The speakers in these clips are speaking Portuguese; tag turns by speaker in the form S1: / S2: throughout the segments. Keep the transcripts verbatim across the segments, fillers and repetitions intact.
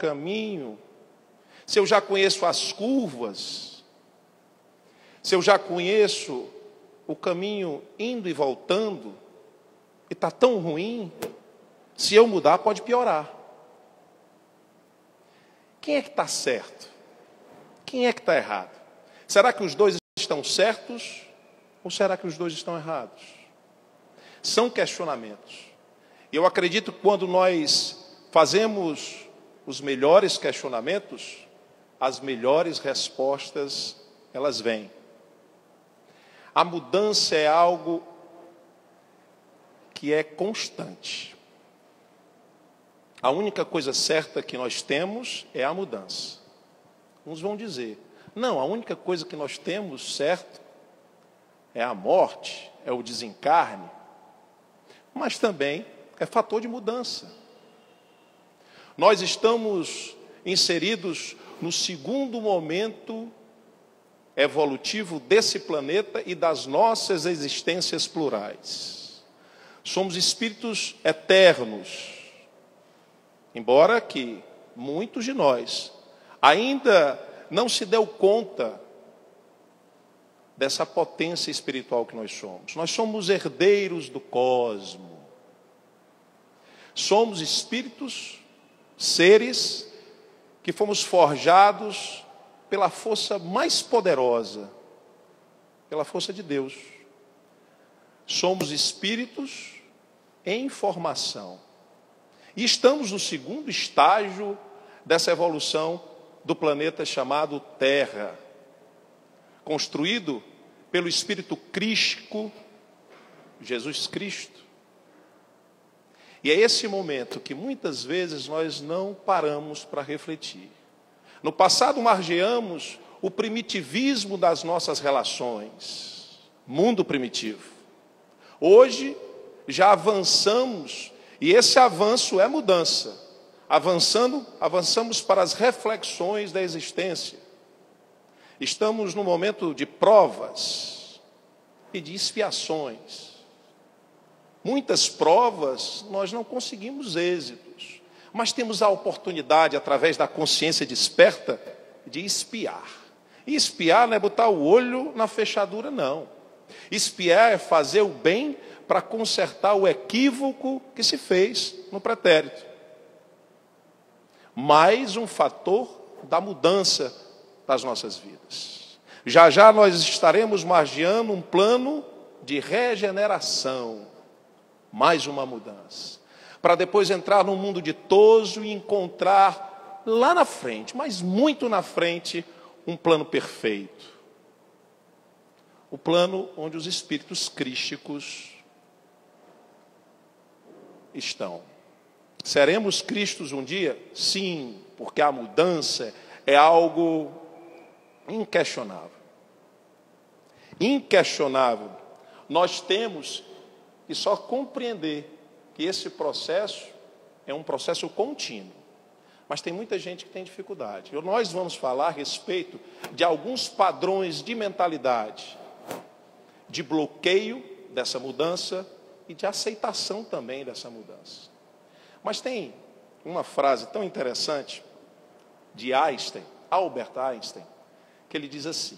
S1: caminho, se eu já conheço as curvas, se eu já conheço o caminho indo e voltando, e está tão ruim, se eu mudar pode piorar. Quem é que está certo? Quem é que está errado? Será que os dois estão certos ou será que os dois estão errados? São questionamentos. E eu acredito que quando nós fazemos os melhores questionamentos, as melhores respostas, elas vêm. A mudança é algo que é constante. A única coisa certa que nós temos é a mudança. Uns vão dizer, não, a única coisa que nós temos certo é a morte, é o desencarne, mas também é fator de mudança. Nós estamos inseridos no segundo momento evolutivo desse planeta e das nossas existências plurais. Somos espíritos eternos, embora que muitos de nós ainda não se deu conta dessa potência espiritual que nós somos. Nós somos herdeiros do cosmos. Somos espíritos, seres que fomos forjados pela força mais poderosa, pela força de Deus. Somos espíritos em formação. E estamos no segundo estágio dessa evolução do planeta chamado Terra, construído pelo Espírito Crístico, Jesus Cristo. E é esse momento que muitas vezes nós não paramos para refletir. No passado margeamos o primitivismo das nossas relações, mundo primitivo. Hoje já avançamos, e esse avanço é mudança. Avançando, avançamos para as reflexões da existência. Estamos num momento de provas e de expiações. Muitas provas nós não conseguimos êxitos, mas temos a oportunidade, através da consciência desperta, de espiar. E espiar não é botar o olho na fechadura, não. Espiar é fazer o bem para consertar o equívoco que se fez no pretérito. Mais um fator da mudança das nossas vidas. Já já nós estaremos margeando um plano de regeneração. Mais uma mudança. Para depois entrar num mundo ditoso e encontrar lá na frente, mas muito na frente, um plano perfeito. O plano onde os espíritos crísticos estão. Seremos cristos um dia? Sim, porque a mudança é algo inquestionável. Inquestionável. Nós temos que só compreender que esse processo é um processo contínuo. Mas tem muita gente que tem dificuldade. Nós vamos falar a respeito de alguns padrões de mentalidade, de bloqueio dessa mudança e de aceitação também dessa mudança. Mas tem uma frase tão interessante de Einstein, Albert Einstein, que ele diz assim: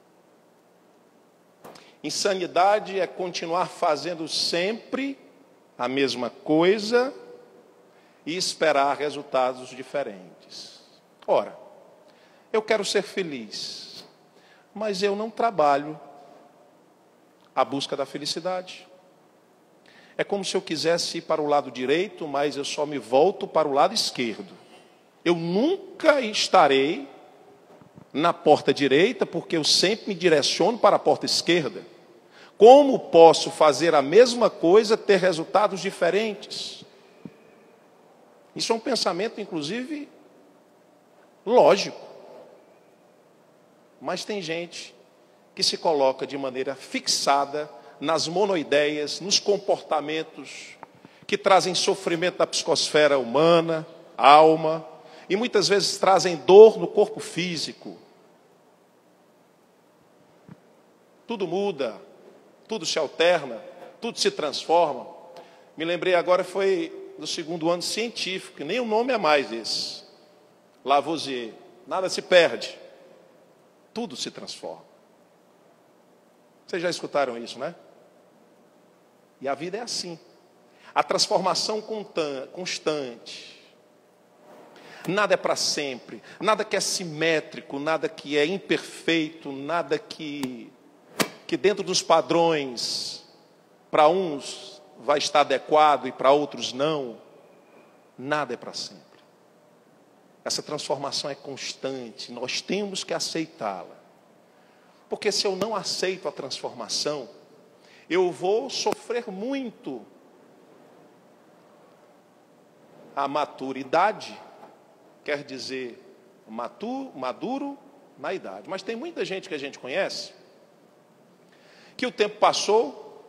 S1: insanidade é continuar fazendo sempre a mesma coisa e esperar resultados diferentes. Ora, eu quero ser feliz, mas eu não trabalho a busca da felicidade. É como se eu quisesse ir para o lado direito, mas eu só me volto para o lado esquerdo. Eu nunca estarei na porta direita, porque eu sempre me direciono para a porta esquerda. Como posso fazer a mesma coisa, ter resultados diferentes? Isso é um pensamento, inclusive, lógico. Mas tem gente que se coloca de maneira fixada nas monoideias, nos comportamentos que trazem sofrimento da psicosfera humana, alma, e muitas vezes trazem dor no corpo físico. Tudo muda, tudo se alterna, tudo se transforma. Me lembrei agora, foi do segundo ano científico, nem o nome é mais esse. Lavoisier, nada se perde, tudo se transforma. Vocês já escutaram isso, né? E a vida é assim. A transformação constante. Nada é para sempre. Nada que é simétrico, nada que é imperfeito, nada que, que dentro dos padrões, para uns vai estar adequado e para outros não. Nada é para sempre. Essa transformação é constante. Nós temos que aceitá-la. Porque se eu não aceito a transformação, eu vou sofrer muito. A maturidade quer dizer maturo, maduro na idade. Mas tem muita gente que a gente conhece que o tempo passou,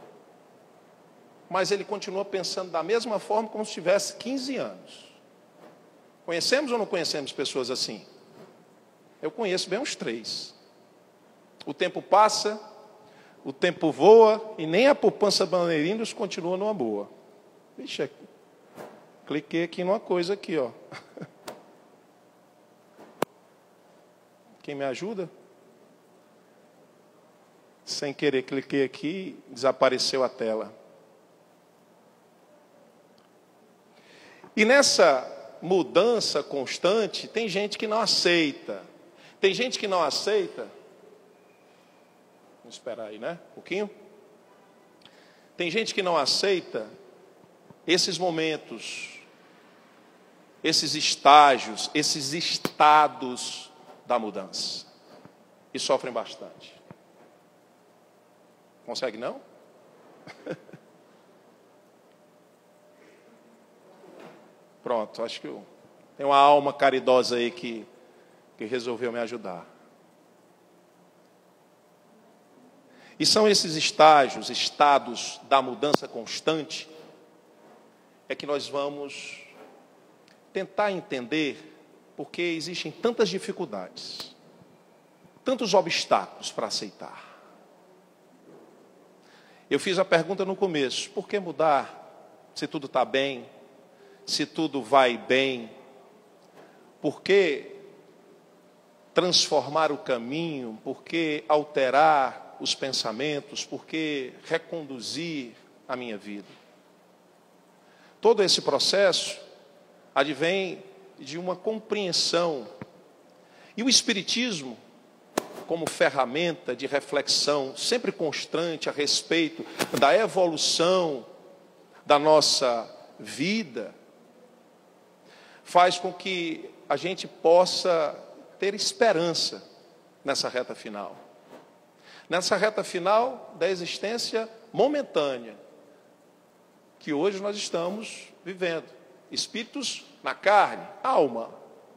S1: mas ele continua pensando da mesma forma como se tivesse quinze anos. Conhecemos ou não conhecemos pessoas assim? Eu conheço bem uns três. O tempo passa, o tempo voa e nem a poupança Bandeirinhos continua numa boa. Vixe, cliquei aqui numa coisa aqui, ó. Quem me ajuda? Sem querer, cliquei aqui, desapareceu a tela. E nessa mudança constante, tem gente que não aceita. Tem gente que não aceita. Vamos esperar aí, né? Um pouquinho. Tem gente que não aceita esses momentos, esses estágios, esses estados da mudança. E sofrem bastante. Consegue não? Pronto, acho que eu, tem uma alma caridosa aí que, que resolveu me ajudar. E são esses estágios, estados da mudança constante, é que nós vamos tentar entender porque existem tantas dificuldades, tantos obstáculos para aceitar. Eu fiz a pergunta no começo, por que mudar se tudo está bem, se tudo vai bem? Por que transformar o caminho? Por que alterar os pensamentos? Por que reconduzir a minha vida? Todo esse processo advém de uma compreensão. E o Espiritismo, como ferramenta de reflexão sempre constante a respeito da evolução da nossa vida, faz com que a gente possa ter esperança nessa reta final. Nessa reta final da existência momentânea, que hoje nós estamos vivendo. Espíritos na carne, alma.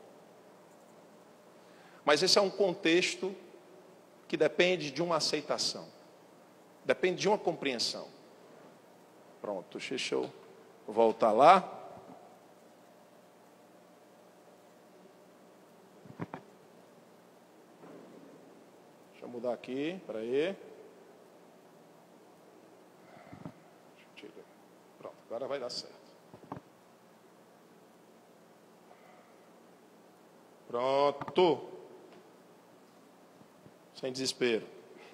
S1: Mas esse é um contexto que depende de uma aceitação. Depende de uma compreensão. Pronto, deixa eu voltar lá. Deixa eu mudar aqui, para aí. Pronto, agora vai dar certo. Pronto. Sem desespero.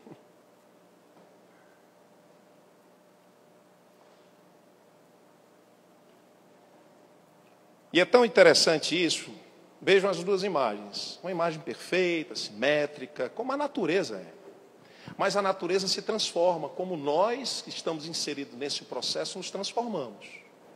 S1: E é tão interessante isso. Vejam as duas imagens. Uma imagem perfeita, simétrica, como a natureza é. Mas a natureza se transforma, como nós que estamos inseridos nesse processo nos transformamos.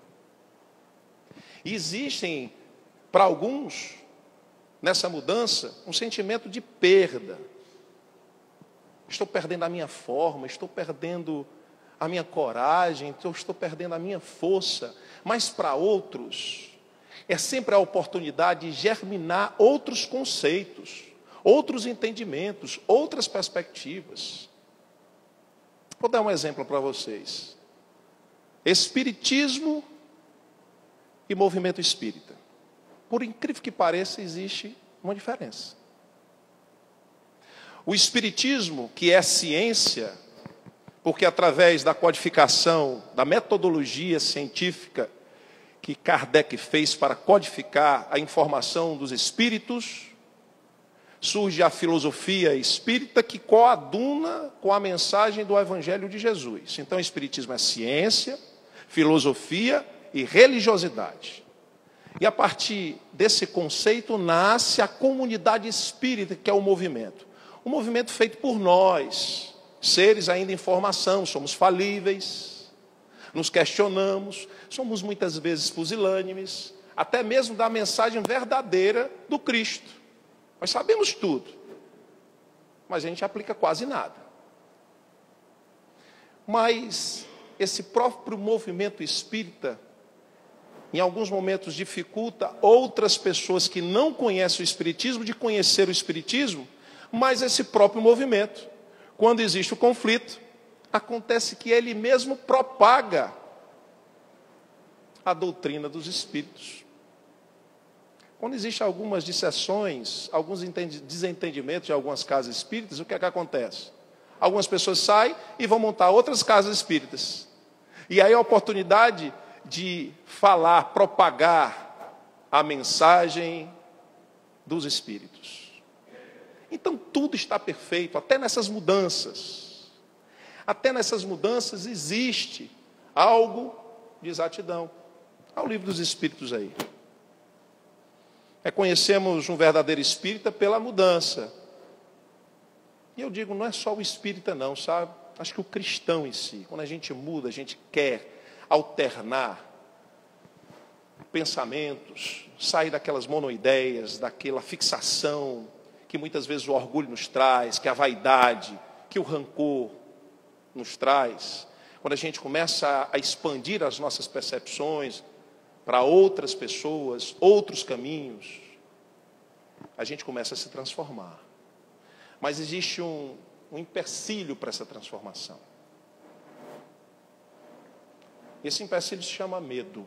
S1: E existem, para alguns, nessa mudança, um sentimento de perda. Estou perdendo a minha forma, estou perdendo a minha coragem, estou perdendo a minha força. Mas para outros, é sempre a oportunidade de germinar outros conceitos, outros entendimentos, outras perspectivas. Vou dar um exemplo para vocês. Espiritismo e movimento espírita. Por incrível que pareça, existe uma diferença. O Espiritismo, que é ciência, porque através da codificação, da metodologia científica, que Kardec fez para codificar a informação dos espíritos, surge a filosofia espírita que coaduna com a mensagem do Evangelho de Jesus. Então, o espiritismo é ciência, filosofia e religiosidade. E a partir desse conceito nasce a comunidade espírita, que é o movimento. Um movimento feito por nós, seres ainda em formação, somos falíveis, nos questionamos, somos muitas vezes pusilânimes, até mesmo da mensagem verdadeira do Cristo. Nós sabemos tudo, mas a gente aplica quase nada. Mas esse próprio movimento espírita, em alguns momentos dificulta outras pessoas que não conhecem o espiritismo de conhecer o espiritismo, mas esse próprio movimento, quando existe o conflito, acontece que ele mesmo propaga a doutrina dos espíritos. Quando existem algumas disseções, alguns desentendimentos de algumas casas espíritas, o que é que acontece? Algumas pessoas saem e vão montar outras casas espíritas. E aí a oportunidade de falar, propagar a mensagem dos espíritos. Então tudo está perfeito, até nessas mudanças. Até nessas mudanças existe algo de exatidão. Há o livro dos espíritos aí. Reconhecemos um verdadeiro espírita pela mudança. E eu digo, não é só o espírita não, sabe? Acho que o cristão em si, quando a gente muda, a gente quer alternar pensamentos, sair daquelas monoideias, daquela fixação que muitas vezes o orgulho nos traz, que a vaidade, que o rancor nos traz. Quando a gente começa a expandir as nossas percepções para outras pessoas, outros caminhos, a gente começa a se transformar. Mas existe um, um empecilho para essa transformação. Esse empecilho se chama medo.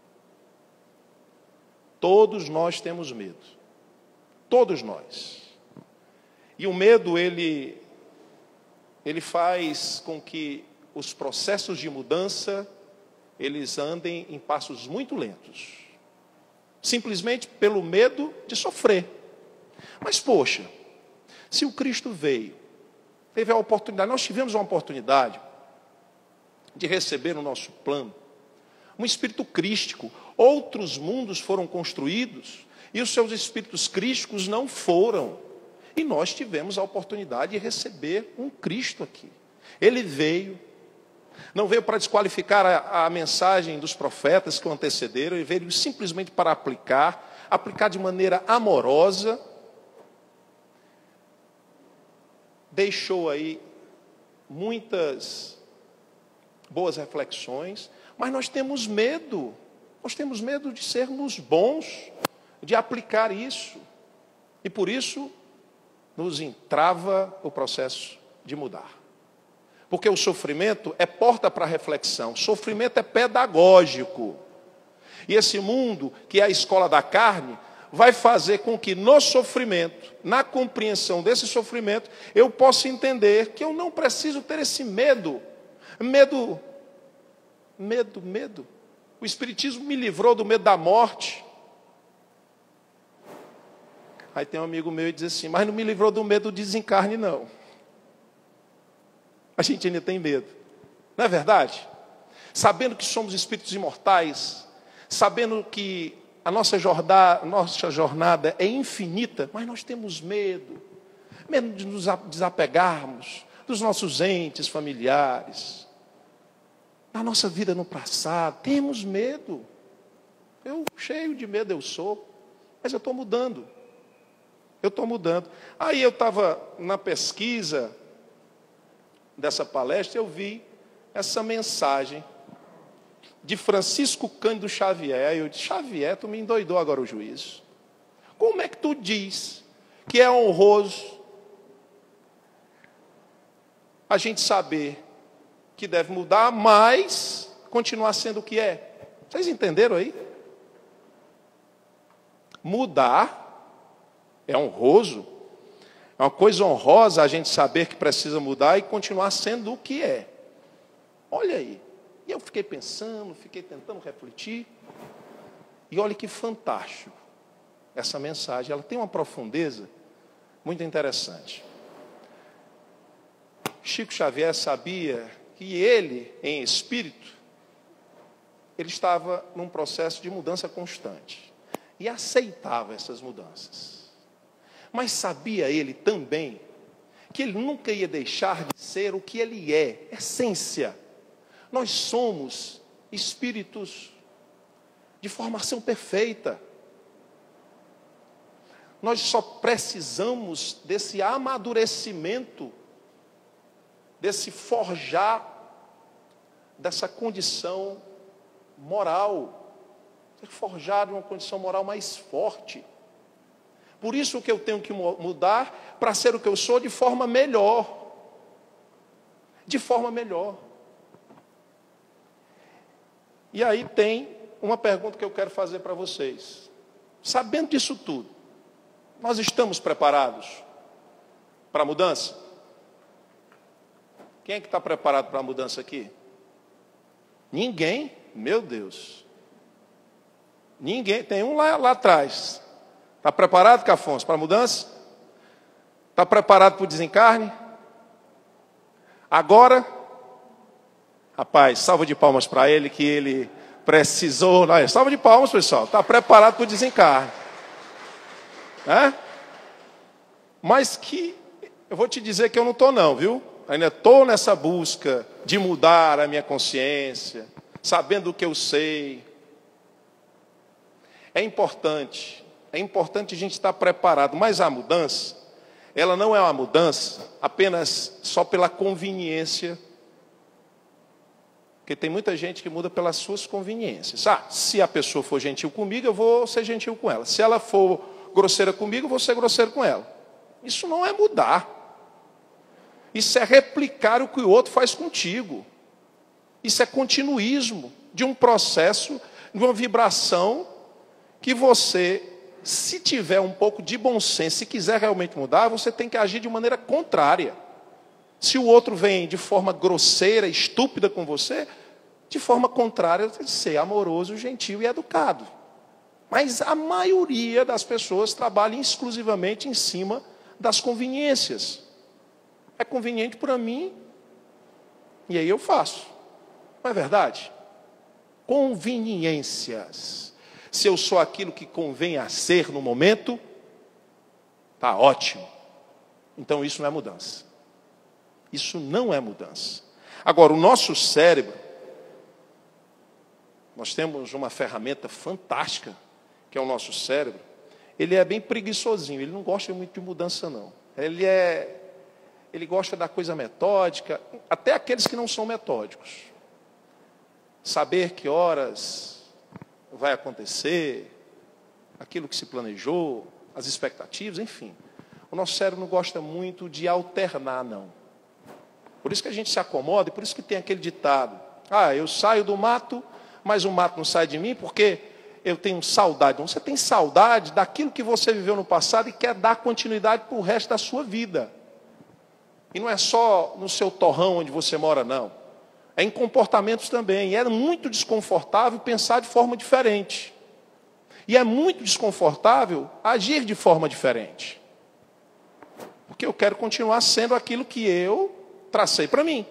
S1: Todos nós temos medo. Todos nós. E o medo, ele, ele faz com que os processos de mudança, eles andem em passos muito lentos. Simplesmente pelo medo de sofrer. Mas, poxa, se o Cristo veio, teve a oportunidade, nós tivemos uma oportunidade de receber no nosso plano um espírito crístico. Outros mundos foram construídos e os seus espíritos crísticos não foram. E nós tivemos a oportunidade de receber um Cristo aqui. Ele veio, não veio para desqualificar a, a mensagem dos profetas que o antecederam, ele veio simplesmente para aplicar, aplicar de maneira amorosa. Deixou aí muitas boas reflexões, mas nós temos medo, nós temos medo de sermos bons, de aplicar isso. E por isso nos entrava o processo de mudar. Porque o sofrimento é porta para a reflexão, sofrimento é pedagógico. E esse mundo, que é a escola da carne, vai fazer com que no sofrimento, na compreensão desse sofrimento, eu possa entender que eu não preciso ter esse medo. Medo, medo, medo. O Espiritismo me livrou do medo da morte. Aí tem um amigo meu e diz assim, mas não me livrou do medo do desencarne, não. A gente ainda tem medo. Não é verdade? Sabendo que somos espíritos imortais, sabendo que a nossa jornada, nossa jornada é infinita, mas nós temos medo. Medo de nos desapegarmos dos nossos entes familiares, da nossa vida no passado. Temos medo. Eu, cheio de medo eu sou, mas eu estou mudando. Eu estou mudando. Aí eu estava na pesquisa dessa palestra, eu vi essa mensagem de Francisco Cândido Xavier. Eu disse, Xavier, tu me endoidou agora o juízo. Como é que tu diz que é honroso a gente saber que deve mudar, mas continuar sendo o que é? Vocês entenderam aí? Mudar é honroso. É uma coisa honrosa a gente saber que precisa mudar e continuar sendo o que é. Olha aí. E eu fiquei pensando, fiquei tentando refletir. E olha que fantástico essa mensagem. Ela tem uma profundeza muito interessante. Chico Xavier sabia que ele, em espírito, ele estava num processo de mudança constante. E aceitava essas mudanças. Mas sabia ele também que ele nunca ia deixar de ser o que ele é, essência. Nós somos espíritos de formação perfeita. Nós só precisamos desse amadurecimento, desse forjar, dessa condição moral, ser forjado uma condição moral mais forte. Por isso que eu tenho que mudar para ser o que eu sou de forma melhor. De forma melhor. E aí tem uma pergunta que eu quero fazer para vocês. Sabendo disso tudo, nós estamos preparados para a mudança? Quem é que está preparado para a mudança aqui? Ninguém? Meu Deus. Ninguém. Tem um lá, lá atrás. Está preparado, Cafonso, para a mudança? Está preparado para o desencarne? Agora, rapaz, salva de palmas para ele, que ele precisou. Não, salva de palmas, pessoal. Está preparado para o desencarne. É? Mas que, eu vou te dizer que eu não estou não, viu? Ainda estou nessa busca de mudar a minha consciência, sabendo o que eu sei. É importante, é importante a gente estar preparado, mas a mudança, ela não é uma mudança apenas só pela conveniência, porque tem muita gente que muda pelas suas conveniências. Ah, se a pessoa for gentil comigo, eu vou ser gentil com ela. Se ela for grosseira comigo, eu vou ser grosseiro com ela. Isso não é mudar. Isso é replicar o que o outro faz contigo. Isso é continuismo de um processo, de uma vibração que você, se tiver um pouco de bom senso, se quiser realmente mudar, você tem que agir de maneira contrária. Se o outro vem de forma grosseira, estúpida com você, de forma contrária, você tem que ser amoroso, gentil e educado. Mas a maioria das pessoas trabalha exclusivamente em cima das conveniências. É conveniente para mim, e aí eu faço. Não é verdade? Conveniências. Se eu sou aquilo que convém a ser no momento, tá ótimo. Então isso não é mudança. Isso não é mudança. Agora, o nosso cérebro, nós temos uma ferramenta fantástica, que é o nosso cérebro. Ele é bem preguiçosinho, ele não gosta muito de mudança, não. Ele é... Ele gosta da coisa metódica, até aqueles que não são metódicos. Saber que horas vai acontecer, aquilo que se planejou, as expectativas, enfim. O nosso cérebro não gosta muito de alternar, não. Por isso que a gente se acomoda, e por isso que tem aquele ditado. Ah, eu saio do mato, mas o mato não sai de mim, porque eu tenho saudade. Não, você tem saudade daquilo que você viveu no passado e quer dar continuidade para o resto da sua vida. E não é só no seu torrão onde você mora, não. É em comportamentos também. E é muito desconfortável pensar de forma diferente. E é muito desconfortável agir de forma diferente. Porque eu quero continuar sendo aquilo que eu tracei para mim.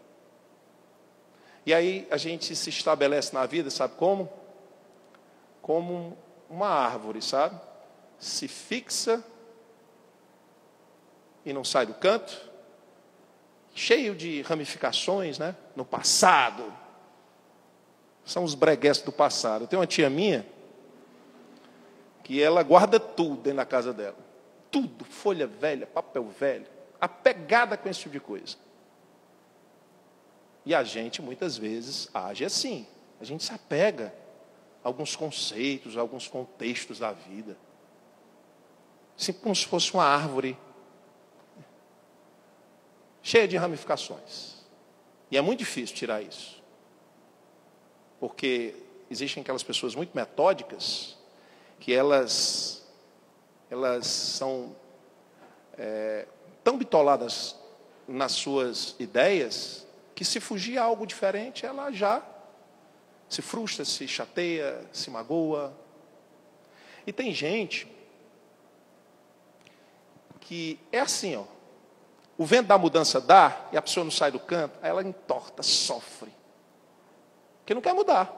S1: E aí a gente se estabelece na vida, sabe como? Como uma árvore, sabe? Se fixa e não sai do canto. Cheio de ramificações, né? No passado. São os breguetes do passado. Eu tenho uma tia minha que ela guarda tudo dentro da casa dela. Tudo, folha velha, papel velho, apegada com esse tipo de coisa. E a gente, muitas vezes, age assim. A gente se apega a alguns conceitos, a alguns contextos da vida. Assim como se fosse uma árvore cheia de ramificações. E é muito difícil tirar isso. Porque existem aquelas pessoas muito metódicas, que elas, elas são é, tão bitoladas nas suas ideias, que se fugir algo diferente, ela já se frustra, se chateia, se magoa. E tem gente que é assim, ó. O vento da mudança dá e a pessoa não sai do canto, aí ela entorta, sofre. Porque não quer mudar.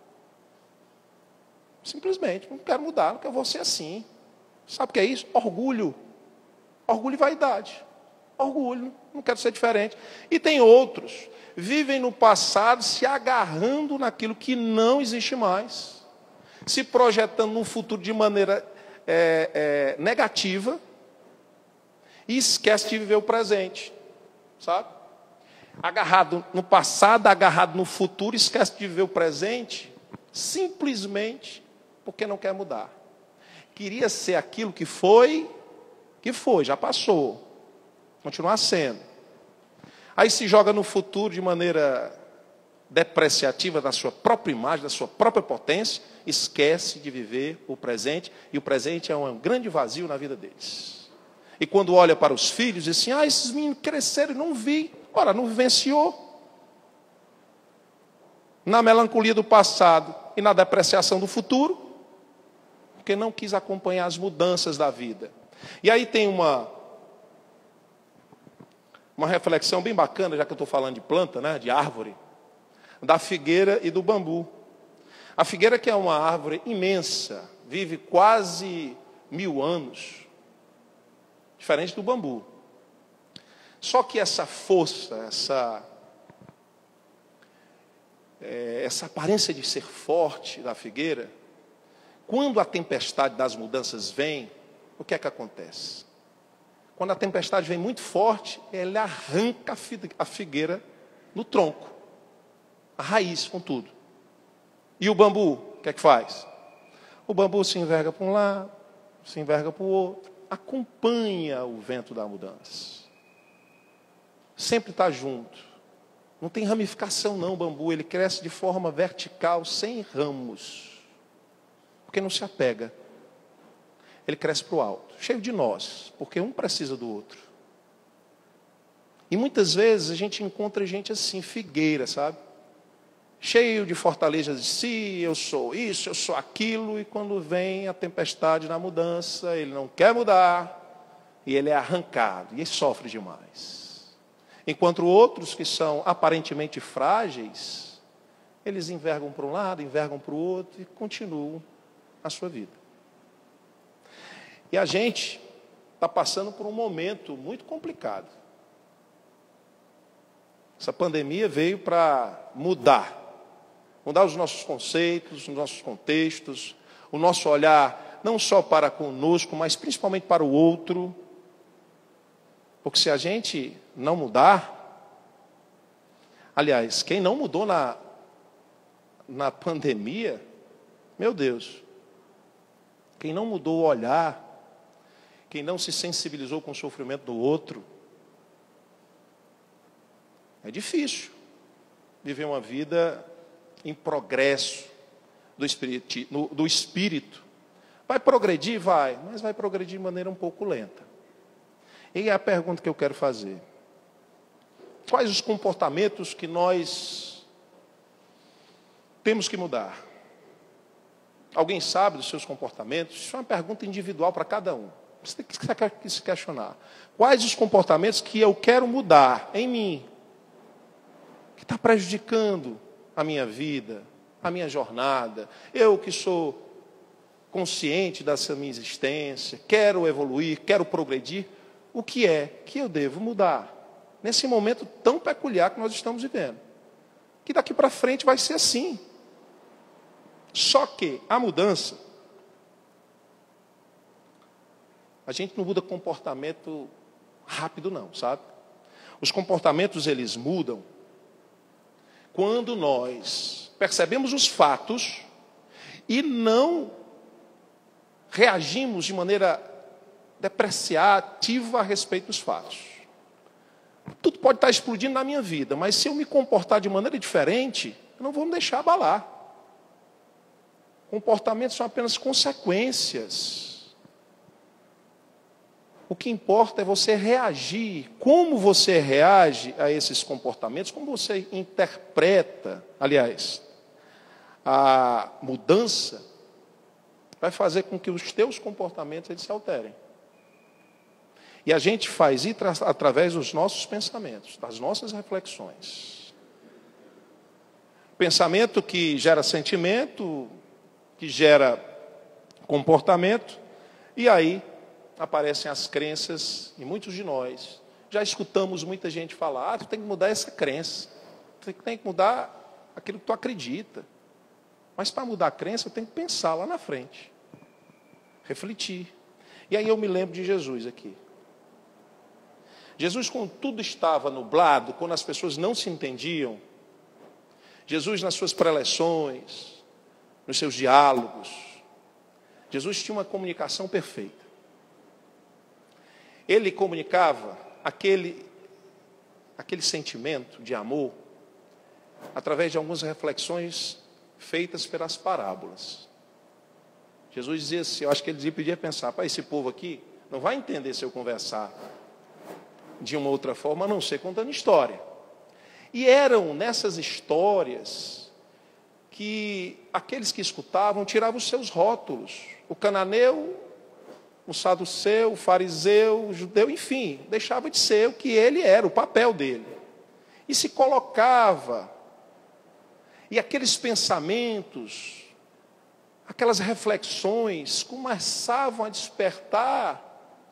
S1: Simplesmente, não quero mudar, não quero vou ser assim. Sabe o que é isso? Orgulho. Orgulho e vaidade. Orgulho, não quero ser diferente. E tem outros, vivem no passado se agarrando naquilo que não existe mais. Se projetando num futuro de maneira é, é, negativa. E esquece de viver o presente. Sabe? Agarrado no passado, agarrado no futuro, esquece de viver o presente. Simplesmente porque não quer mudar. Queria ser aquilo que foi, que foi, já passou. Continuar sendo. Aí se joga no futuro de maneira depreciativa da sua própria imagem, da sua própria potência, esquece de viver o presente, e o presente é um grande vazio na vida deles. E quando olha para os filhos, diz assim, ah, esses meninos cresceram e não vi. Ora, não vivenciou. Na melancolia do passado e na depreciação do futuro, porque não quis acompanhar as mudanças da vida. E aí tem uma, uma reflexão bem bacana, já que eu estou falando de planta, né, de árvore, da figueira e do bambu. A figueira, que é uma árvore imensa, vive quase mil anos, diferente do bambu. Só que essa força, essa, é, essa aparência de ser forte da figueira, quando a tempestade das mudanças vem, o que é que acontece? Quando a tempestade vem muito forte, ela arranca a figueira no tronco, a raiz com tudo. E o bambu, o que é que faz? O bambu se enverga para um lado, se enverga para o outro, acompanha o vento da mudança. Sempre está junto. Não tem ramificação não, o bambu, ele cresce de forma vertical, sem ramos. Porque não se apega. Ele cresce para o alto, cheio de nós, porque um precisa do outro. E muitas vezes a gente encontra gente assim, figueira, sabe? Cheio de fortalezas de si, eu sou isso, eu sou aquilo, e quando vem a tempestade na mudança, ele não quer mudar, e ele é arrancado, e ele sofre demais. Enquanto outros que são aparentemente frágeis, eles envergam para um lado, envergam para o outro, e continuam a sua vida. E a gente está passando por um momento muito complicado. Essa pandemia veio para mudar. Mudar os nossos conceitos, os nossos contextos, o nosso olhar, não só para conosco, mas principalmente para o outro. Porque se a gente não mudar, aliás, quem não mudou na, na pandemia, meu Deus, quem não mudou o olhar, quem não se sensibilizou com o sofrimento do outro, é difícil viver uma vida em progresso do espírito, no, do espírito. Vai progredir? Vai, mas vai progredir de maneira um pouco lenta. E é a pergunta que eu quero fazer. Quais os comportamentos que nós temos que mudar? Alguém sabe dos seus comportamentos? Isso é uma pergunta individual para cada um. Você tem que se questionar. Quais os comportamentos que eu quero mudar em mim? Que está prejudicando a minha vida, a minha jornada. Eu que sou consciente dessa minha existência, quero evoluir, quero progredir. O que é que eu devo mudar? Nesse momento tão peculiar que nós estamos vivendo. Que daqui para frente vai ser assim. Só que a mudança, a gente não muda comportamento rápido não, sabe? Os comportamentos, eles mudam quando nós percebemos os fatos e não reagimos de maneira depreciativa a respeito dos fatos. Tudo pode estar explodindo na minha vida, mas se eu me comportar de maneira diferente, eu não vou me deixar abalar. Comportamentos são apenas consequências. O que importa é você reagir. Como você reage a esses comportamentos, como você interpreta, aliás, a mudança, vai fazer com que os teus comportamentos eles se alterem. E a gente faz isso através dos nossos pensamentos, das nossas reflexões. Pensamento que gera sentimento, que gera comportamento, e aí aparecem as crenças, e muitos de nós já escutamos muita gente falar, ah, tu tem que mudar essa crença, tu tem que mudar aquilo que tu acredita. Mas para mudar a crença, eu tenho que pensar lá na frente, refletir. E aí eu me lembro de Jesus aqui. Jesus, quando tudo estava nublado, quando as pessoas não se entendiam, Jesus nas suas preleções, nos seus diálogos, Jesus tinha uma comunicação perfeita. Ele comunicava aquele, aquele sentimento de amor através de algumas reflexões feitas pelas parábolas. Jesus dizia assim, eu acho que ele podia pensar, para esse povo aqui, não vai entender se eu conversar de uma outra forma, a não ser contando história. E eram nessas histórias que aqueles que escutavam tiravam os seus rótulos. O cananeu, o saduceu, o fariseu, o judeu, enfim, deixava de ser o que ele era, o papel dele. E se colocava. E aqueles pensamentos, aquelas reflexões começavam a despertar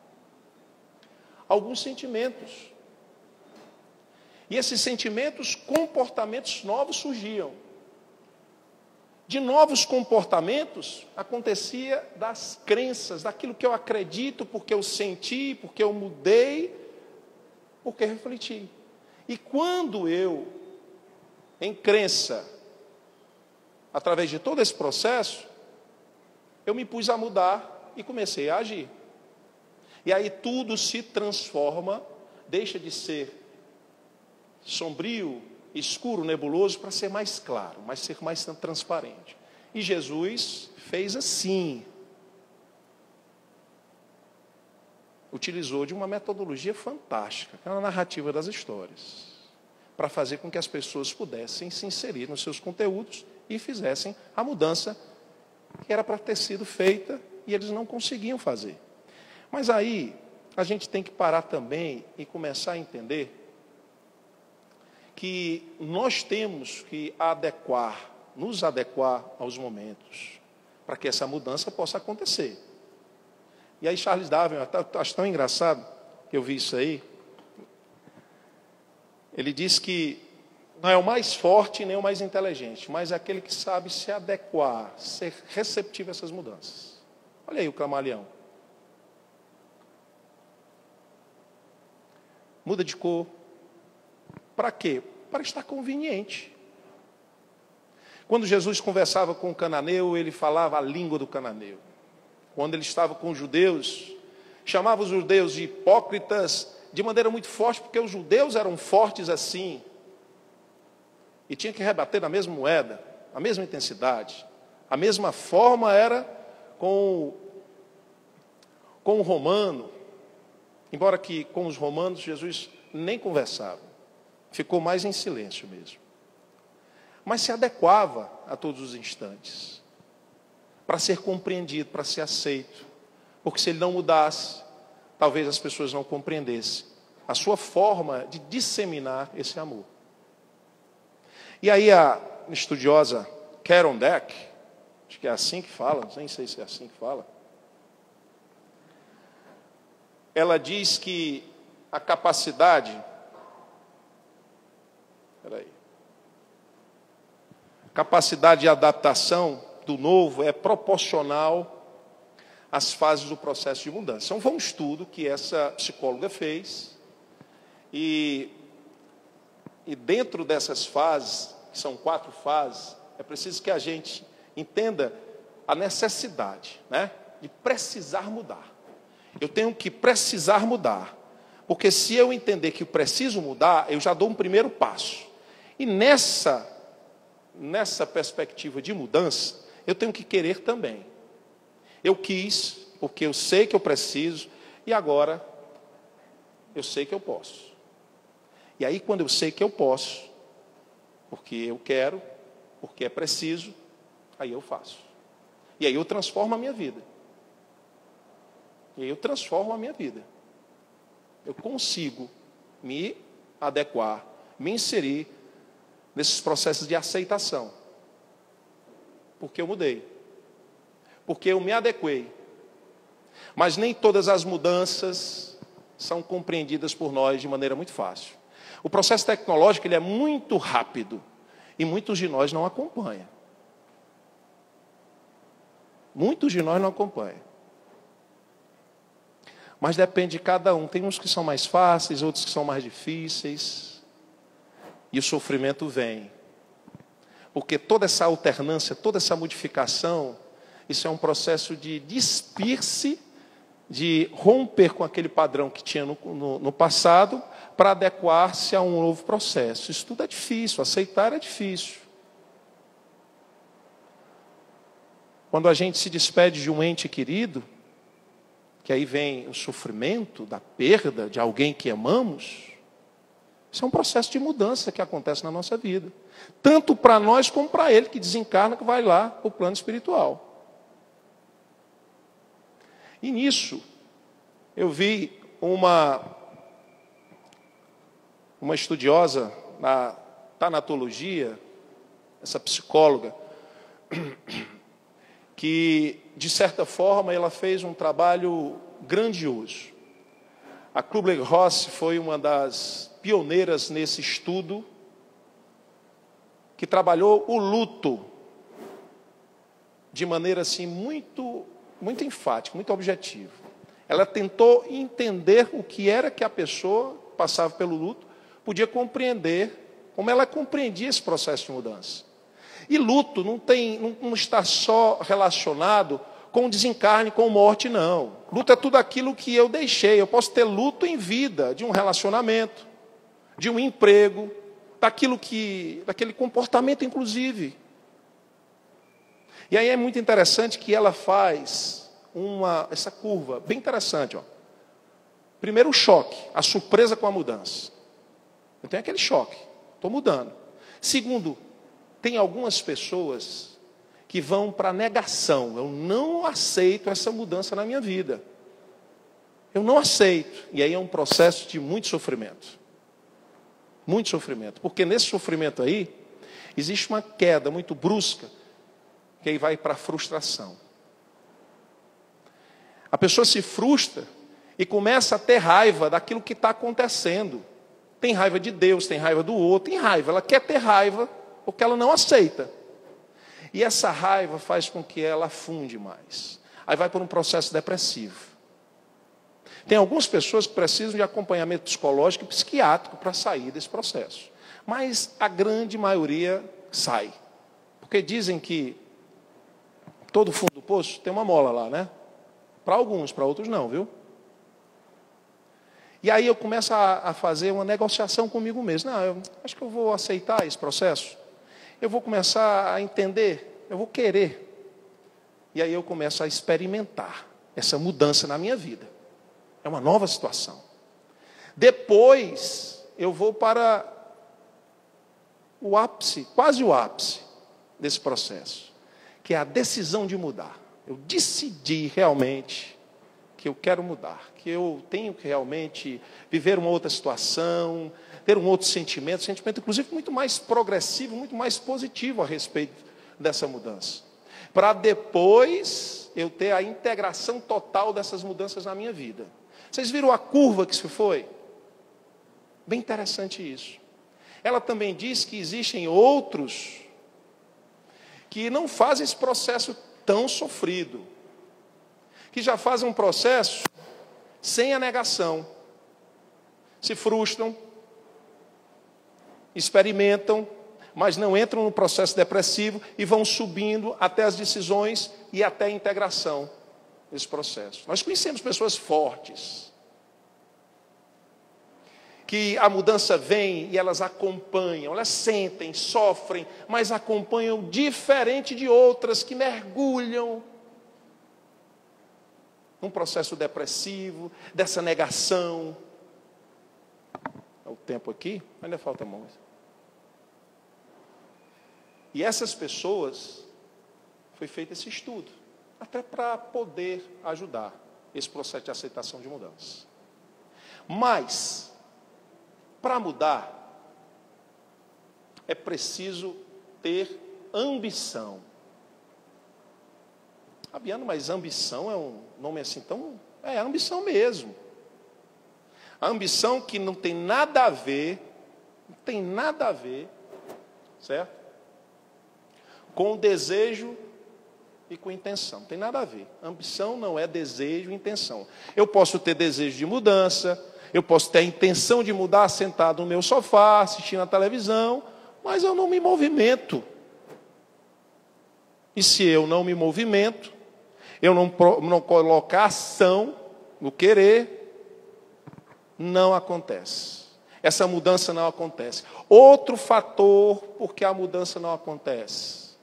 S1: alguns sentimentos. E esses sentimentos, comportamentos novos surgiam. De novos comportamentos, acontecia das crenças, daquilo que eu acredito, porque eu senti, porque eu mudei, porque refleti. E quando eu, em crença, através de todo esse processo, eu me pus a mudar e comecei a agir. E aí tudo se transforma, deixa de ser sombrio, escuro, nebuloso, para ser mais claro, mas ser mais transparente. E Jesus fez assim. Utilizou de uma metodologia fantástica, que é a narrativa das histórias, para fazer com que as pessoas pudessem se inserir nos seus conteúdos e fizessem a mudança que era para ter sido feita e eles não conseguiam fazer. Mas aí a gente tem que parar também e começar a entender que nós temos que adequar, nos adequar aos momentos, para que essa mudança possa acontecer. E aí Charles Darwin, eu acho tão engraçado que eu vi isso aí, ele diz que não é o mais forte nem o mais inteligente, mas é aquele que sabe se adequar, ser receptivo a essas mudanças. Olha aí o camaleão. Muda de cor. Para quê? Para estar conveniente. Quando Jesus conversava com o cananeu, ele falava a língua do cananeu. Quando ele estava com os judeus, chamava os judeus de hipócritas de maneira muito forte, porque os judeus eram fortes assim. E tinha que rebater na mesma moeda, a mesma intensidade. A mesma forma era com, com o romano. Embora que com os romanos Jesus nem conversava. Ficou mais em silêncio mesmo. Mas se adequava a todos os instantes. Para ser compreendido, para ser aceito. Porque se ele não mudasse, talvez as pessoas não compreendessem a sua forma de disseminar esse amor. E aí a estudiosa Carol Dweck, acho que é assim que fala, nem sei se é assim que fala, ela diz que a capacidade, peraí, capacidade de adaptação do novo é proporcional às fases do processo de mudança. Então foi um estudo que essa psicóloga fez e, e dentro dessas fases, que são quatro fases, é preciso que a gente entenda a necessidade, né, de precisar mudar. Eu tenho que precisar mudar. Porque se eu entender que eu preciso mudar, eu já dou um primeiro passo. E nessa, nessa perspectiva de mudança, eu tenho que querer também. Eu quis, porque eu sei que eu preciso, e agora eu sei que eu posso. E aí quando eu sei que eu posso, porque eu quero, porque é preciso, aí eu faço. E aí eu transformo a minha vida. E aí eu transformo a minha vida. Eu consigo me adequar, me inserir nesses processos de aceitação. Porque eu mudei. Porque eu me adequei. Mas nem todas as mudanças são compreendidas por nós de maneira muito fácil. O processo tecnológico ele é muito rápido e muitos de nós não acompanham. Muitos de nós não acompanham. Mas depende de cada um. Tem uns que são mais fáceis, outros que são mais difíceis. E o sofrimento vem. Porque toda essa alternância, toda essa modificação, isso é um processo de despir-se, de romper com aquele padrão que tinha no, no, no passado, para adequar-se a um novo processo. Isso tudo é difícil, aceitar é difícil. Quando a gente se despede de um ente querido, que aí vem o sofrimento da perda de alguém que amamos, isso é um processo de mudança que acontece na nossa vida. Tanto para nós como para ele que desencarna, que vai lá para o plano espiritual. E nisso, eu vi uma, uma estudiosa na tanatologia, essa psicóloga, que, de certa forma, ela fez um trabalho grandioso. A Kübler-Ross foi uma das pioneiras nesse estudo, que trabalhou o luto de maneira assim muito, muito enfática, muito objetiva. Ela tentou entender o que era que a pessoa passava pelo luto, podia compreender como ela compreendia esse processo de mudança. E luto não, tem, não, não está só relacionado com desencarne, com morte, não. Luto é tudo aquilo que eu deixei. Eu posso ter luto em vida, de um relacionamento, de um emprego, daquilo que, daquele comportamento, inclusive. E aí é muito interessante que ela faz uma, essa curva, bem interessante. Ó. Primeiro o choque, a surpresa com a mudança. Eu tenho aquele choque, estou mudando. Segundo, tem algumas pessoas que vão para a negação. Eu não aceito essa mudança na minha vida. Eu não aceito. E aí é um processo de muito sofrimento. Muito sofrimento. Porque nesse sofrimento aí, existe uma queda muito brusca, que aí vai para a frustração. A pessoa se frustra e começa a ter raiva daquilo que está acontecendo. Tem raiva de Deus, tem raiva do outro, tem raiva. Ela quer ter raiva porque ela não aceita. E essa raiva faz com que ela afunde mais. Aí vai por um processo depressivo. Tem algumas pessoas que precisam de acompanhamento psicológico e psiquiátrico para sair desse processo. Mas a grande maioria sai. Porque dizem que todo fundo do poço tem uma mola lá, né? Para alguns, para outros não, viu? E aí eu começo a, a fazer uma negociação comigo mesmo. Não, eu acho que eu vou aceitar esse processo. Eu vou começar a entender, eu vou querer. E aí eu começo a experimentar essa mudança na minha vida. É uma nova situação. Depois, eu vou para o ápice, quase o ápice desse processo, que é a decisão de mudar. Eu decidi realmente que eu quero mudar, que eu tenho que realmente viver uma outra situação, ter um outro sentimento, sentimento inclusive muito mais progressivo, muito mais positivo a respeito dessa mudança. Para depois eu ter a integração total dessas mudanças na minha vida. Vocês viram a curva que se foi? Bem interessante isso. Ela também diz que existem outros que não fazem esse processo tão sofrido, que já fazem um processo sem a negação, se frustram, experimentam, mas não entram no processo depressivo e vão subindo até as decisões e até a integração desse processo. Nós conhecemos pessoas fortes, que a mudança vem e elas acompanham, elas sentem, sofrem, mas acompanham diferente de outras que mergulham num processo depressivo, dessa negação. É o tempo aqui, ainda falta muito. E essas pessoas, foi feito esse estudo. até para poder ajudar esse processo de aceitação de mudança. Mas, para mudar, é preciso ter ambição. Fabiano, mas ambição é um nome assim tão... É, ambição mesmo. A ambição que não tem nada a ver, não tem nada a ver, certo? Com desejo e com intenção. Não tem nada a ver. Ambição não é desejo e intenção. Eu posso ter desejo de mudança, eu posso ter a intenção de mudar sentado no meu sofá, assistindo a televisão, mas eu não me movimento. E se eu não me movimento, eu não, não colocar ação no querer, não acontece. Essa mudança não acontece. Outro fator por que a mudança não acontece: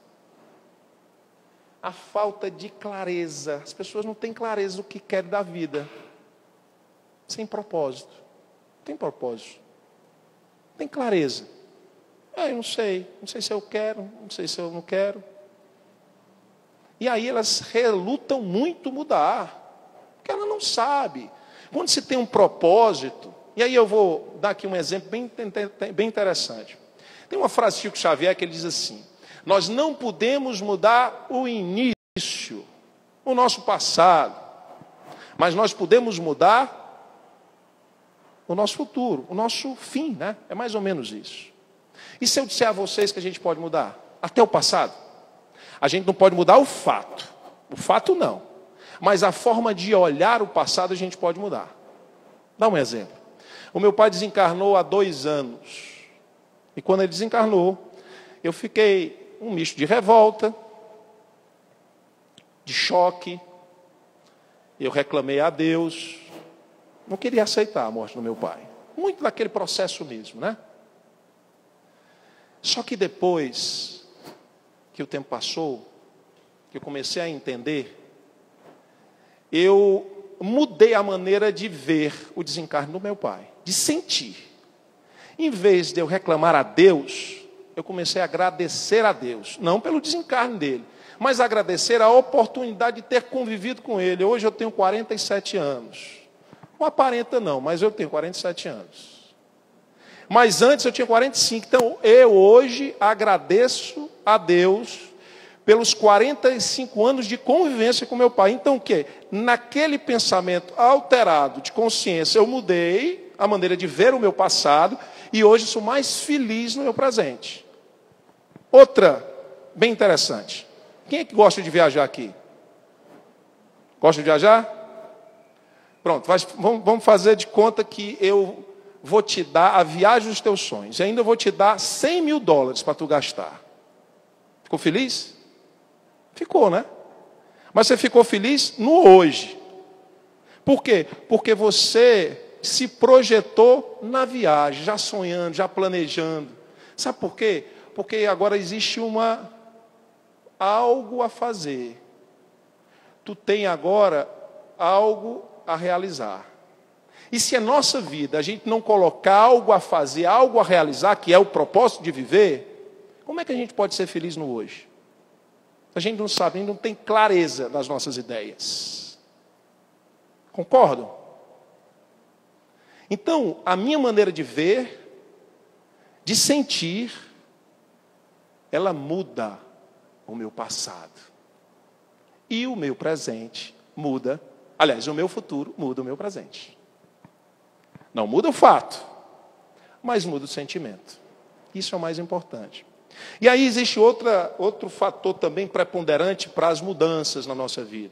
S1: a falta de clareza. As pessoas não têm clareza do que querem da vida. Sem propósito. Não tem propósito. Não tem clareza. Ah, eu não sei. Não sei se eu quero, não sei se eu não quero. E aí elas relutam muito mudar, porque ela não sabe. Quando se tem um propósito, e aí eu vou dar aqui um exemplo bem, bem interessante. Tem uma frase de Chico Xavier que ele diz assim: nós não podemos mudar o início, o nosso passado, mas nós podemos mudar o nosso futuro, o nosso fim, né? É mais ou menos isso. E se eu disser a vocês que a gente pode mudar até o passado? A gente não pode mudar o fato. O fato não. Mas a forma de olhar o passado a gente pode mudar. Dá um exemplo. O meu pai desencarnou há dois anos. E quando ele desencarnou, eu fiquei um misto de revolta, de choque. Eu reclamei a Deus. Não queria aceitar a morte do meu pai. Muito daquele processo mesmo, né? Só que depois que o tempo passou, que eu comecei a entender, eu mudei a maneira de ver o desencarne do meu pai, de sentir. Em vez de eu reclamar a Deus, eu comecei a agradecer a Deus, não pelo desencarne dele, mas agradecer a oportunidade de ter convivido com ele. Hoje eu tenho quarenta e sete anos. Não aparenta não, mas eu tenho quarenta e sete anos. Mas antes eu tinha quarenta e cinco. Então eu hoje agradeço a Deus pelos quarenta e cinco anos de convivência com meu pai. Então o quê? Naquele pensamento alterado de consciência, eu mudei a maneira de ver o meu passado e hoje sou mais feliz no meu presente. Outra, bem interessante. Quem é que gosta de viajar aqui? Gosta de viajar? Pronto, vamos fazer de conta que eu vou te dar a viagem dos teus sonhos. E ainda vou te dar cem mil dólares para tu gastar. Ficou feliz? Ficou, né? Mas você ficou feliz no hoje. Por quê? Porque você se projetou na viagem, já sonhando, já planejando. Sabe por quê? Porque agora existe uma algo a fazer. Tu tem agora algo a realizar. E se a nossa vida, a gente não colocar algo a fazer, algo a realizar, que é o propósito de viver, como é que a gente pode ser feliz no hoje? A gente não sabe, a gente não tem clareza nas nossas ideias. Concordam? Então, a minha maneira de ver, de sentir, ela muda o meu passado. E o meu presente muda, aliás, o meu futuro muda o meu presente. Não muda o fato, mas muda o sentimento. Isso é o mais importante. E aí existe outra, outro fator também preponderante para as mudanças na nossa vida.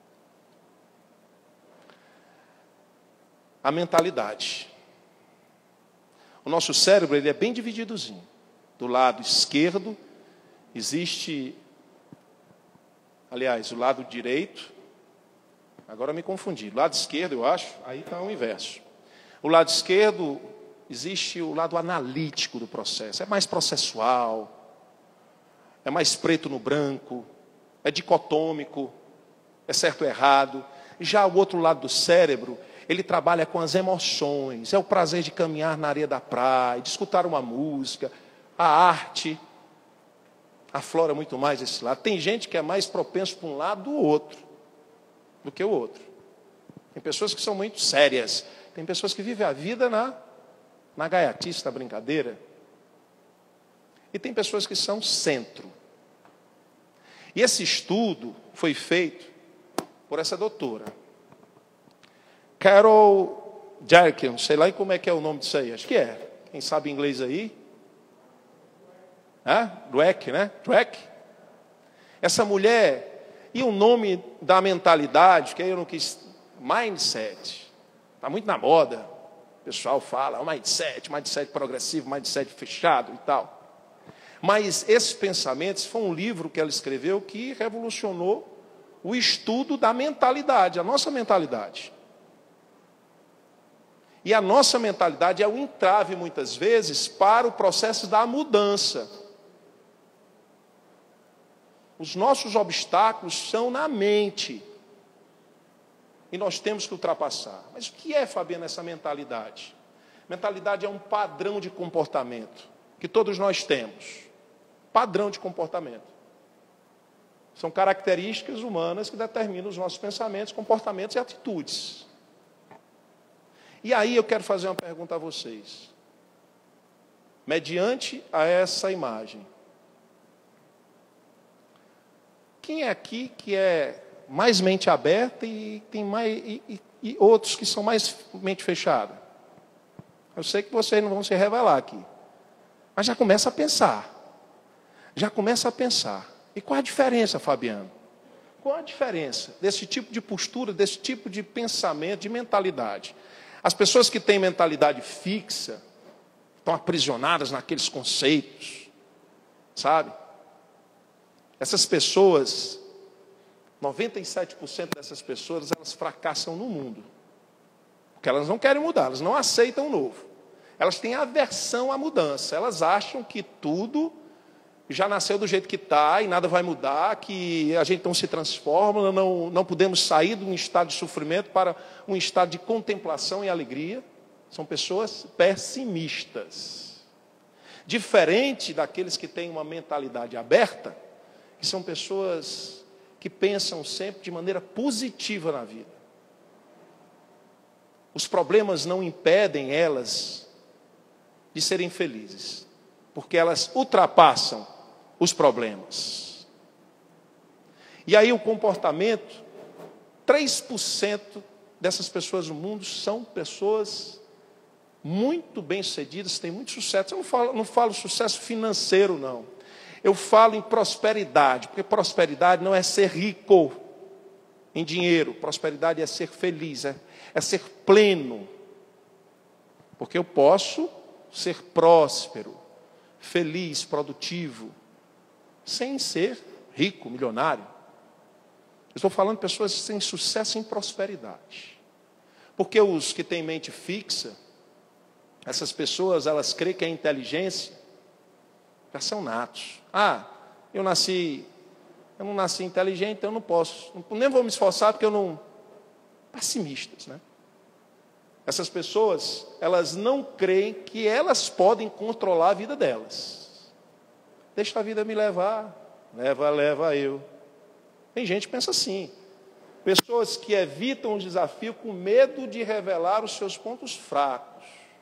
S1: A mentalidade. O nosso cérebro ele é bem divididozinho. Do lado esquerdo existe, aliás, o lado direito. Agora me confundi. Do lado esquerdo, eu acho, aí está o inverso. O lado esquerdo, existe o lado analítico do processo. É mais processual, é mais preto no branco, é dicotômico, é certo ou errado. Já o outro lado do cérebro, ele trabalha com as emoções. É o prazer de caminhar na areia da praia, de escutar uma música, a arte. aflora muito mais esse lado. Tem gente que é mais propenso para um lado do outro, do que o outro. Tem pessoas que são muito sérias. Tem pessoas que vivem a vida na, na gaiatice, na brincadeira. E tem pessoas que são centro. E esse estudo foi feito por essa doutora, Carol Dweck, não sei lá como é que é o nome disso aí. Acho que é. Quem sabe inglês aí? Ah, Dweck, né? Dweck. Essa mulher, e o nome da mentalidade, que aí eu não quis, mindset. Está muito na moda. O pessoal fala, mindset, mindset progressivo, mindset fechado e tal. Mas esses pensamentos, foi um livro que ela escreveu que revolucionou o estudo da mentalidade, a nossa mentalidade. E a nossa mentalidade é o entrave, muitas vezes, para o processo da mudança. Os nossos obstáculos são na mente. E nós temos que ultrapassar. Mas o que é, Fabiano, essa mentalidade? Mentalidade é um padrão de comportamento que todos nós temos. Padrão de comportamento. São características humanas que determinam os nossos pensamentos, comportamentos e atitudes. E aí eu quero fazer uma pergunta a vocês. Mediante a essa imagem, quem é aqui que é mais mente aberta e tem mais e, e, e outros que são mais mente fechada? Eu sei que vocês não vão se revelar aqui, mas já começa a pensar. Já começa a pensar. E qual a diferença, Fabiano? Qual a diferença desse tipo de postura, desse tipo de pensamento, de mentalidade? As pessoas que têm mentalidade fixa, estão aprisionadas naqueles conceitos, sabe? Essas pessoas, noventa e sete por cento dessas pessoas, elas fracassam no mundo. Porque elas não querem mudar, elas não aceitam o novo. Elas têm aversão à mudança, elas acham que tudo já nasceu do jeito que está e nada vai mudar, que a gente não se transforma, não, não podemos sair de um estado de sofrimento para um estado de contemplação e alegria. São pessoas pessimistas. Diferente daqueles que têm uma mentalidade aberta, que são pessoas que pensam sempre de maneira positiva na vida. Os problemas não impedem elas de serem felizes, porque elas ultrapassam os problemas. E aí o comportamento, três por cento dessas pessoas no mundo são pessoas muito bem-sucedidas, têm muito sucesso. Eu não falo, não falo sucesso financeiro, não. Eu falo em prosperidade, porque prosperidade não é ser rico em dinheiro. Prosperidade é ser feliz, é, é ser pleno. Porque eu posso ser próspero, feliz, produtivo, sem ser rico, milionário. Eu estou falando de pessoas que têm sucesso em prosperidade. Porque os que têm mente fixa, essas pessoas, elas creem que a inteligência já são natos. Ah, eu nasci, eu não nasci inteligente, então eu não posso, nem vou me esforçar porque eu não... Pessimistas, né? Essas pessoas, elas não creem que elas podem controlar a vida delas. Deixa a vida me levar, leva, leva eu. Tem gente que pensa assim. Pessoas que evitam o desafio com medo de revelar os seus pontos fracos.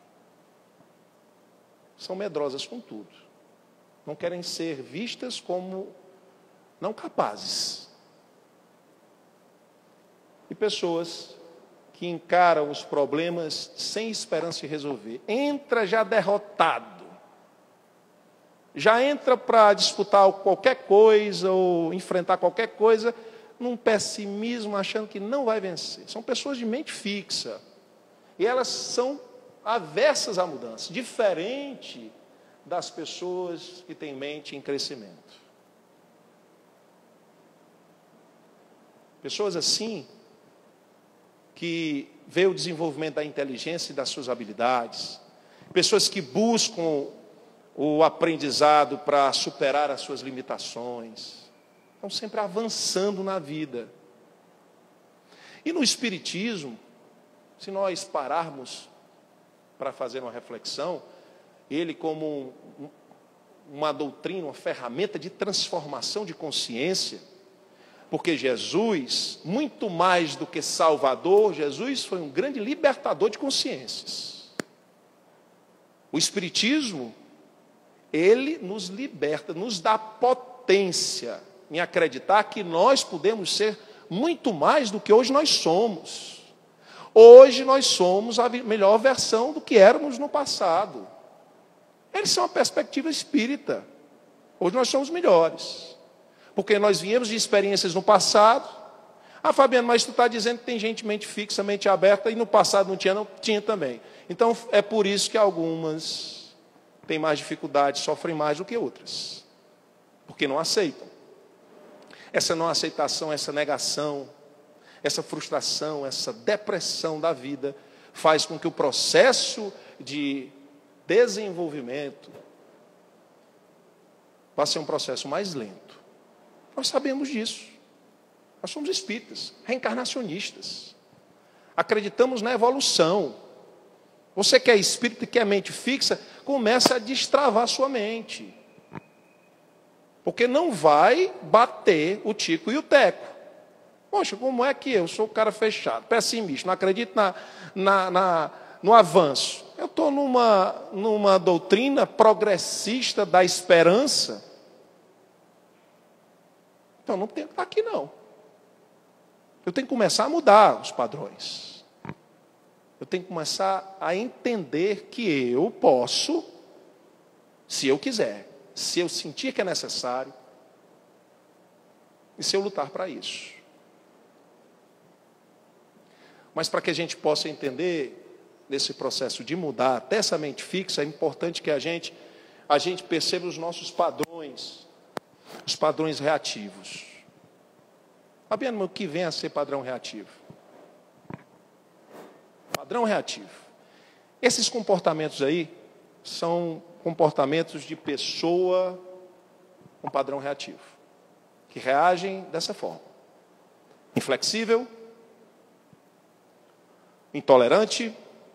S1: São medrosas com tudo. Não querem ser vistas como não capazes. E pessoas que encaram os problemas sem esperança de resolver. Entra já derrotado. Já entra para disputar qualquer coisa ou enfrentar qualquer coisa num pessimismo, achando que não vai vencer. São pessoas de mente fixa. E elas são aversas à mudança, diferente das pessoas que têm mente em crescimento. Pessoas assim, que vê o desenvolvimento da inteligência e das suas habilidades, pessoas que buscam o aprendizado para superar as suas limitações, estão sempre avançando na vida. E no Espiritismo, se nós pararmos para fazer uma reflexão, ele como um, uma doutrina, uma ferramenta de transformação de consciência, porque Jesus, muito mais do que Salvador, Jesus foi um grande libertador de consciências. O Espiritismo, ele nos liberta, nos dá potência em acreditar que nós podemos ser muito mais do que hoje nós somos. Hoje nós somos a melhor versão do que éramos no passado. Eles são uma perspectiva espírita. Hoje nós somos melhores. Porque nós viemos de experiências no passado. Ah, Fabiano, mas tu está dizendo que tem gente mente fixa, mente aberta, e no passado não tinha, não tinha também. Então é por isso que algumas têm mais dificuldade, sofrem mais do que outras. Porque não aceitam. Essa não aceitação, essa negação, essa frustração, essa depressão da vida faz com que o processo de desenvolvimento vai ser um processo mais lento. Nós sabemos disso. Nós somos espíritas, reencarnacionistas. Acreditamos na evolução. Você que é espírita e quer mente fixa, começa a destravar sua mente. Porque não vai bater o tico e o teco. Poxa, como é que eu sou o cara fechado, pessimista, não acredito na, na, na, no avanço. Eu estou numa, numa doutrina progressista da esperança. Então não tenho que estar aqui não. Eu tenho que começar a mudar os padrões. Eu tenho que começar a entender que eu posso, se eu quiser, se eu sentir que é necessário, e se eu lutar para isso. Mas para que a gente possa entender nesse processo de mudar até essa mente fixa, é importante que a gente, a gente perceba os nossos padrões, os padrões reativos. Fabiano, o que vem a ser padrão reativo? Padrão reativo. Esses comportamentos aí são comportamentos de pessoa com padrão reativo, que reagem dessa forma. Inflexível, intolerante,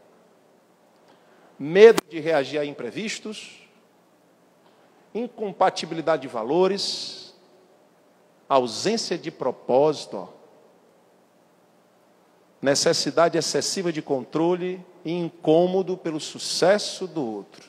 S1: medo de reagir a imprevistos, incompatibilidade de valores, ausência de propósito, necessidade excessiva de controle e incômodo pelo sucesso do outro.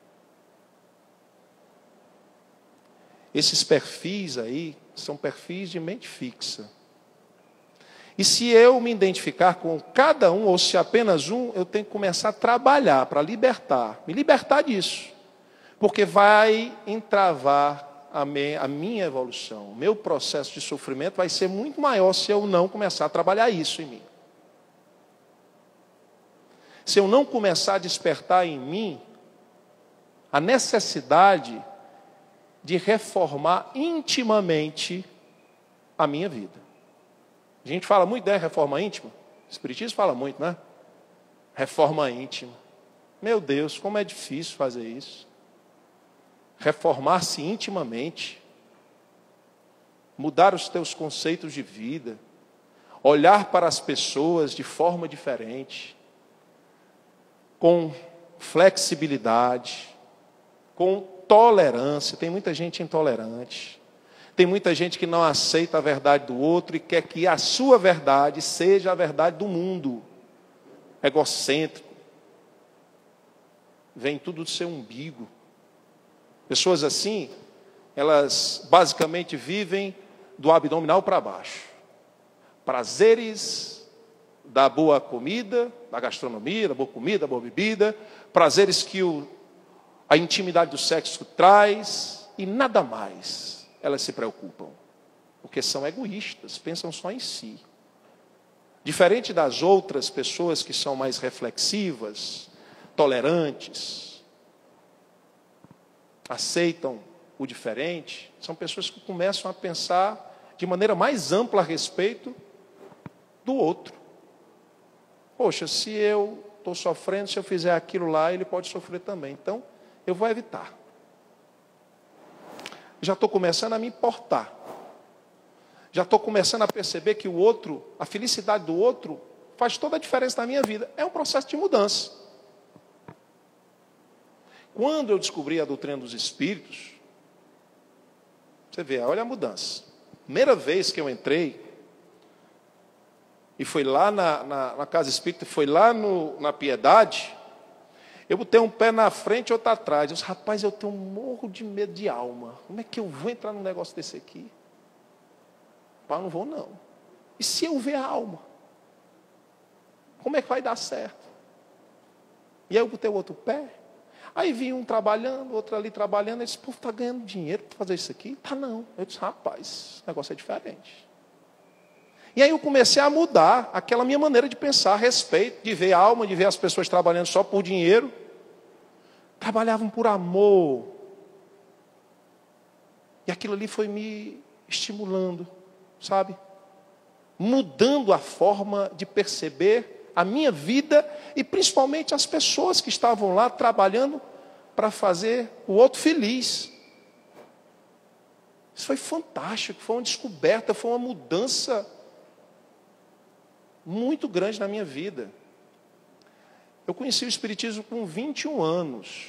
S1: Esses perfis aí são perfis de mente fixa. E se eu me identificar com cada um, ou se apenas um, eu tenho que começar a trabalhar para libertar, me libertar disso. Porque vai entravar a, me, a minha evolução. O meu processo de sofrimento vai ser muito maior se eu não começar a trabalhar isso em mim. Se eu não começar a despertar em mim a necessidade de reformar intimamente a minha vida. A gente fala muito, né? Reforma íntima. O Espiritismo fala muito, né? Reforma íntima. Meu Deus, como é difícil fazer isso. Reformar-se intimamente. Mudar os teus conceitos de vida. Olhar para as pessoas de forma diferente. Com flexibilidade. Com tolerância. Tem muita gente intolerante. Tem muita gente que não aceita a verdade do outro e quer que a sua verdade seja a verdade do mundo. Egocêntrico. Vem tudo do seu umbigo. Pessoas assim, elas basicamente vivem do abdominal para baixo. Prazeres da boa comida, da gastronomia, da boa comida, da boa bebida. Prazeres que o, a intimidade do sexo traz e nada mais. Elas se preocupam, porque são egoístas, pensam só em si. Diferente das outras pessoas que são mais reflexivas, tolerantes, aceitam o diferente, são pessoas que começam a pensar de maneira mais ampla a respeito do outro. Poxa, se eu estou sofrendo, se eu fizer aquilo lá, ele pode sofrer também. Então, eu vou evitar. Já estou começando a me importar. Já estou começando a perceber que o outro, a felicidade do outro, faz toda a diferença na minha vida. É um processo de mudança. Quando eu descobri a doutrina dos espíritos, você vê, olha a mudança. Primeira vez que eu entrei, e foi lá na, na, na casa espírita, foi lá no, na Piedade, eu botei um pé na frente e outro atrás. Eu disse, rapaz, eu tenho um morro de medo de alma. Como é que eu vou entrar num negócio desse aqui? Pá, não vou não. E se eu ver a alma? Como é que vai dar certo? E aí eu botei o outro pé. Aí vi um trabalhando, outro ali trabalhando. Ele disse, pô, está ganhando dinheiro para fazer isso aqui? Tá não. Eu disse, rapaz, o negócio é diferente. E aí eu comecei a mudar aquela minha maneira de pensar a respeito, de ver a alma, de ver as pessoas trabalhando só por dinheiro. Trabalhavam por amor. E aquilo ali foi me estimulando, sabe? Mudando a forma de perceber a minha vida e principalmente as pessoas que estavam lá trabalhando para fazer o outro feliz. Isso foi fantástico, foi uma descoberta, foi uma mudança muito grande na minha vida. Eu conheci o Espiritismo com vinte e um anos.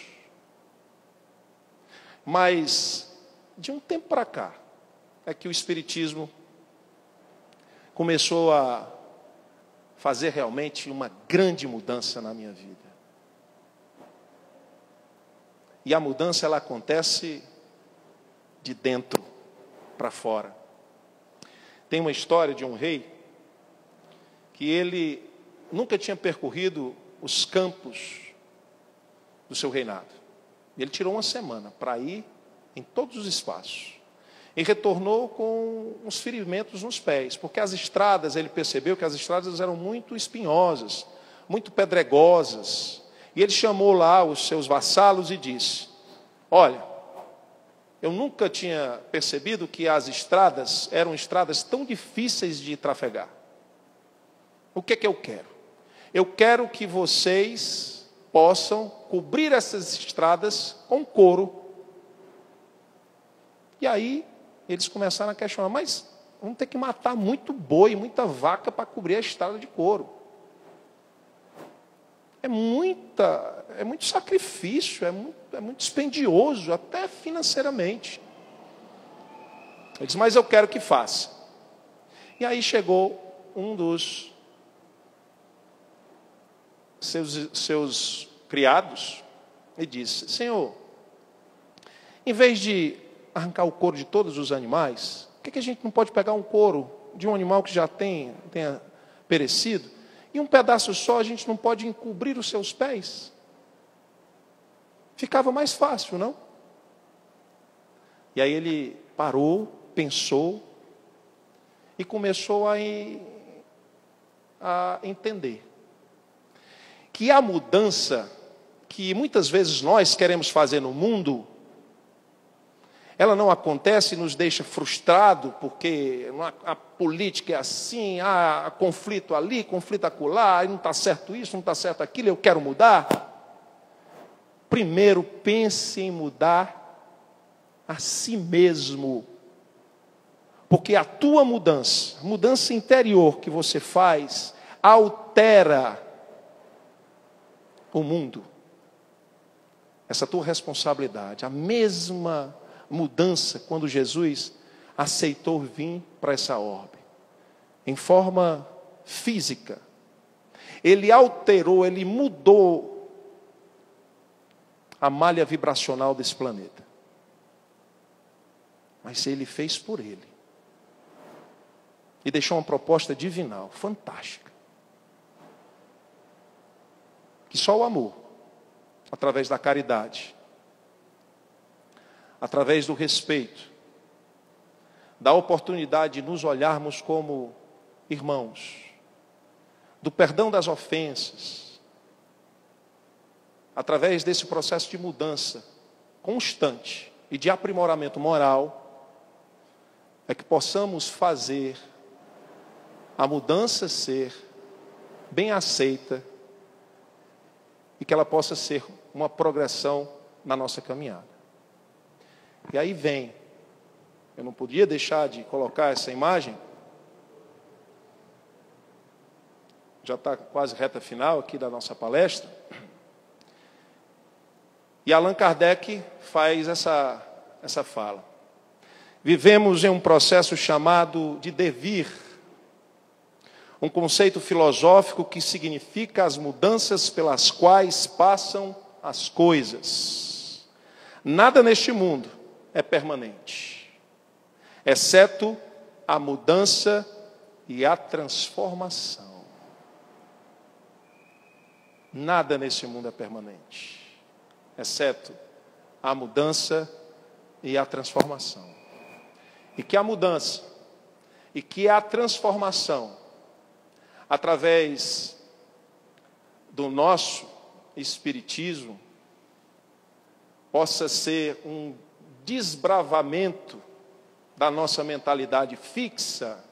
S1: Mas, de um tempo para cá, é que o Espiritismo começou a fazer realmente uma grande mudança na minha vida. E a mudança, ela acontece de dentro para fora. Tem uma história de um rei que ele nunca tinha percorrido os campos do seu reinado. Ele tirou uma semana para ir em todos os espaços. E retornou com uns ferimentos nos pés, porque as estradas, ele percebeu que as estradas eram muito espinhosas, muito pedregosas. E ele chamou lá os seus vassalos e disse, olha, eu nunca tinha percebido que as estradas eram estradas tão difíceis de trafegar. O que é que eu quero? Eu quero que vocês possam cobrir essas estradas com couro. E aí, eles começaram a questionar, mas vamos ter que matar muito boi, muita vaca para cobrir a estrada de couro. É, muita, é muito sacrifício, é muito, é muito dispendioso, até financeiramente. Ele disse, mas eu quero que faça. E aí chegou um dos seus, seus criados e disse, Senhor, em vez de arrancar o couro de todos os animais, por que, que a gente não pode pegar um couro de um animal que já tem, tenha perecido, e um pedaço só a gente não pode encobrir os seus pés? Ficava mais fácil, não? E aí ele parou, pensou, e começou a, a entender que a mudança que muitas vezes nós queremos fazer no mundo, ela não acontece e nos deixa frustrado, porque a política é assim, há conflito ali, conflito acolá, não está certo isso, não está certo aquilo, eu quero mudar. Primeiro, pense em mudar a si mesmo. Porque a tua mudança, mudança interior que você faz, altera o mundo. Essa tua responsabilidade, a mesma mudança quando Jesus aceitou vir para essa orbe, em forma física. Ele alterou, ele mudou a malha vibracional desse planeta. Mas ele fez por ele. E deixou uma proposta divinal, fantástica. Que só o amor, através da caridade, através do respeito, da oportunidade de nos olharmos como irmãos, do perdão das ofensas, através desse processo de mudança constante e de aprimoramento moral, é que possamos fazer a mudança ser bem aceita e que ela possa ser uma progressão na nossa caminhada. E aí vem, eu não podia deixar de colocar essa imagem, já está quase reta final aqui da nossa palestra, E Allan Kardec faz essa, essa fala. Vivemos em um processo chamado de devir, um conceito filosófico que significa as mudanças pelas quais passam as coisas. Nada neste mundo é permanente, exceto a mudança e a transformação. Nada neste mundo é permanente, exceto a mudança e a transformação. E que a mudança e que a transformação, através do nosso espiritismo, possa ser um desbravamento da nossa mentalidade fixa,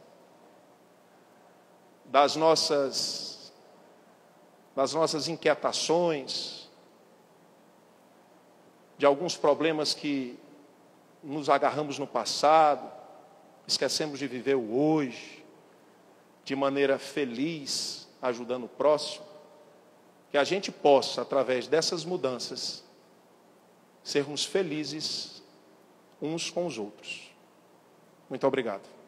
S1: das nossas, das nossas inquietações, de alguns problemas que nos agarramos no passado, esquecemos de viver o hoje, de maneira feliz, ajudando o próximo, que a gente possa, através dessas mudanças, sermos felizes uns com os outros. Muito obrigado.